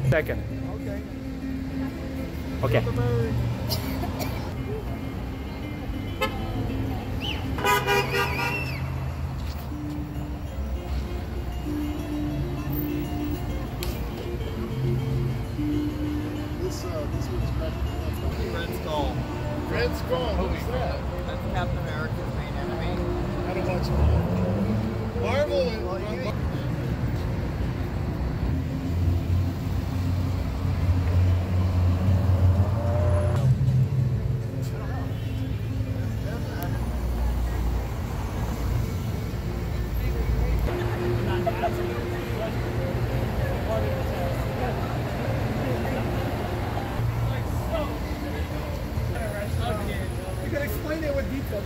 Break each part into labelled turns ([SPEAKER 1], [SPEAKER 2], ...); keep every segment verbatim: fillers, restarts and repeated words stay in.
[SPEAKER 1] Second.
[SPEAKER 2] Okay.
[SPEAKER 1] Okay.
[SPEAKER 3] This, uh, this one's
[SPEAKER 4] Red Skull.
[SPEAKER 3] Red Skull. Who's that?
[SPEAKER 4] That's Captain America's main enemy.
[SPEAKER 3] I don't watch Marvel. Marvel and
[SPEAKER 4] Well, you-
[SPEAKER 3] You can explain it with detail.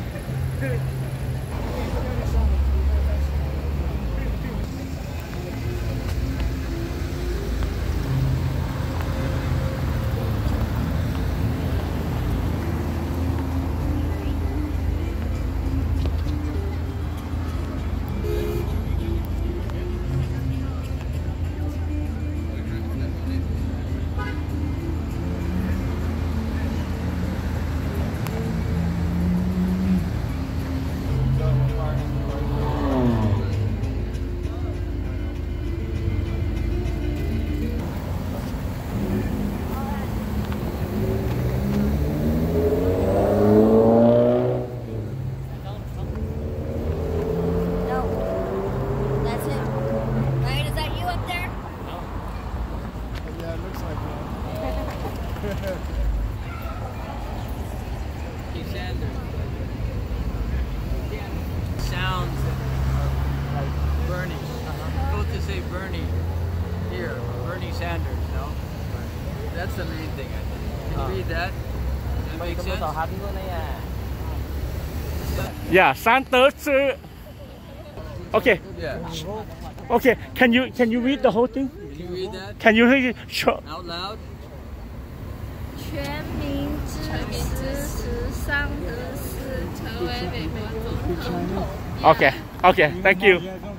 [SPEAKER 3] Yeah, it looks like that.
[SPEAKER 4] Keith Sanders. Sounds like Bernie. Uh-huh. Supposed to say Bernie here, Bernie Sanders, no? That's the main thing, I think. Can you read that? Does that make sense?
[SPEAKER 1] Yeah, Sanders. uh, Okay.
[SPEAKER 4] Yeah.
[SPEAKER 1] Okay. Can you can you read the whole thing?
[SPEAKER 4] Can you read that
[SPEAKER 1] Can you read it? Sure.
[SPEAKER 4] out loud?
[SPEAKER 5] 全民支支持桑德斯成为美国总统。
[SPEAKER 1] Okay. Okay. Thank you.